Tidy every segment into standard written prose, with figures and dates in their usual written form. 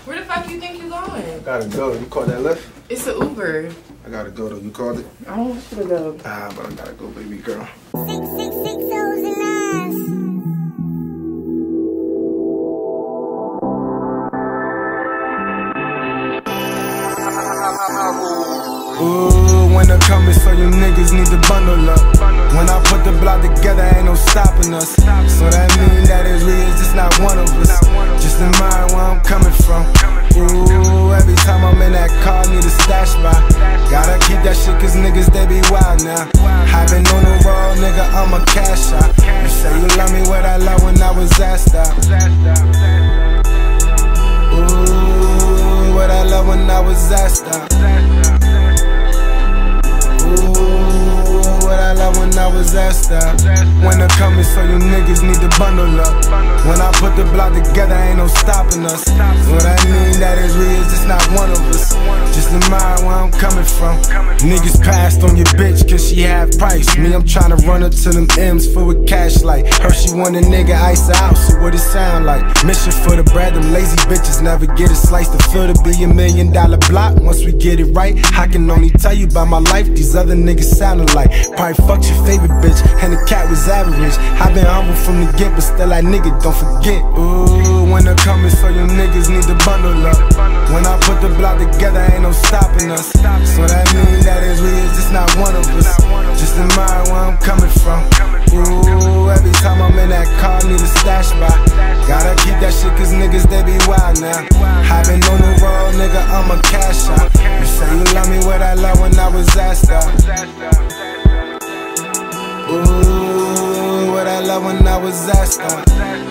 Where the fuck you think you going? I gotta go. You called that Lyft? It's an Uber. I gotta go though. You called it? I don't want you to go. But I gotta go, baby girl. 66609. Ooh, winter coming, so you niggas need to bundle up. When I put the block together, ain't no stopping us. So that mean that is we is just not one of us. Just in mind where I'm coming from. Ooh, every time I'm in that car, need a stash by. Gotta keep that shit cause niggas, they be wild now. I've been on the road, nigga, I'm a cash out. You say you love me, what I love when I was asked out. Ooh, what I love when I was asked out. Ooh, what I love when I was asked out. Winter coming, so you niggas need to bundle up. When I put the block together, ain't no stopping us. What I mean that is we is just not one of us. Just in mind where I'm coming from. Niggas passed on your bitch cause she half price. Me, I'm tryna run her to them M's full with cash like. Her she want a nigga ice her out, so what it sound like? Mission for the bread, them lazy bitches never get a slice. The feel to be $1 million block, once we get it right. I can only tell you about my life, these other niggas sounding like. Probably fucked your favorite bitch, and the cat was average. I been humble from the get, but still like nigga, don't forget. Ooh, winter coming, so you niggas need to bundle up. When I put the block together, ain't no stopping us. So that mean that is we is just not one of us. Just in mind where I'm coming from. Ooh, every time I'm in that car, need a stash by. Gotta keep that shit cause niggas, they be wild now. I been on the road, nigga, I'm a cash out. You say you love me, what I love when I was asked out. Ooh, what I love when I was asked out.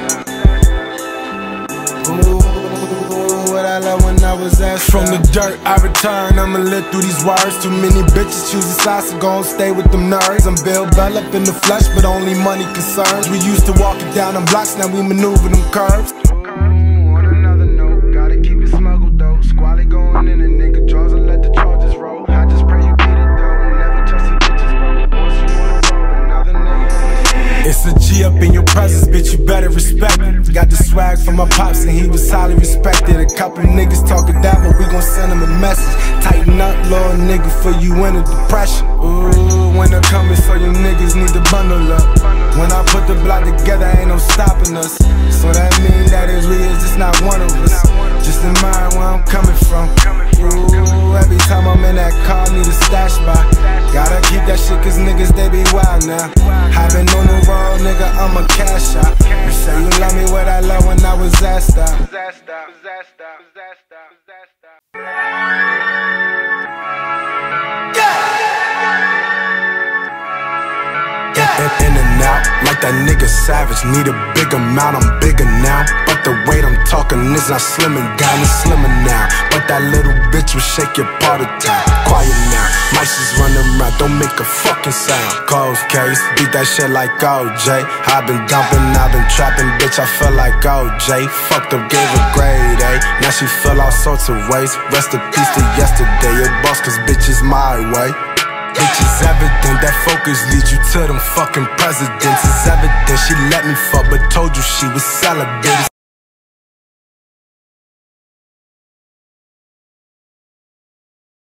Ooh, what I love when I was asked out. From the dirt I return, I'ma live through these words. Too many bitches choosing sides, so gon' stay with them nerds. I'm Bill Bell up in the flesh, but only money concerns. We used to walk it down them blocks, now we maneuver them curves. On another note, gotta keep it smuggled though. Squally going in and nigga draws and let the charges roll. I just pray you beat it though, never trust the bitches bro. Once you wanna roll, another nigga. It's a G up in your presence, bitch, you better respect it. Got the swag from my pops and he was highly respected. A couple niggas talking that, but we gon' send him a message. Tighten up, little nigga, for you in a depression. Ooh, winter coming, so you niggas need to bundle up. When I put the block together, ain't no stopping us. So that mean that is we is just not one of us. Just in mind where I'm coming from. Ooh, every time I'm in that car, need a stash by. Gotta keep that shit cause niggas, they be wild now. I been on the road, nigga, I'm a cash out. You say you love me, what I love when I was asked out. In and out, like that nigga savage. Need a big amount, I'm bigger now. But the weight I'm talking is not slimming down, it's slimmer now. But that little bitch will shake your part of town. Quiet now, mice just running around, don't make a fucking sound. Cold case, beat that shit like OJ. I've been dumping, I've been trapping, bitch, I feel like OJ. Fucked up, gave her grade A. Now she feel all sorts of ways. Rest in peace to yesterday, your boss, cause bitch is my way. Bitch, it's evident that focus leads you to them fucking presidents. It's evident she let me fuck, but told you she was celibate.